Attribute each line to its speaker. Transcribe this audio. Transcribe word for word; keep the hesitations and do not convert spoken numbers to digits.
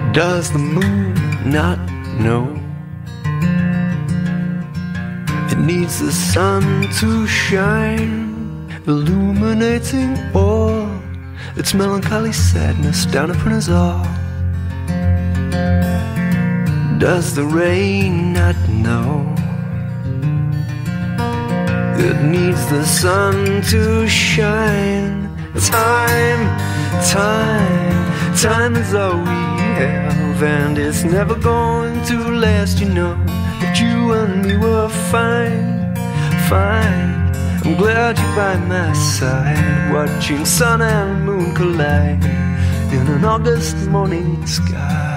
Speaker 1: Does the moon not know? It needs the sun to shine, illuminating all its melancholy sadness down upon us all. Does the rain not know? It needs the sun to shine. Time, time, time is all we have, and it's never going to last, you know. But you and me were fine, fine. I'm glad you're by my side, watching sun and moon collide in an August morning sky.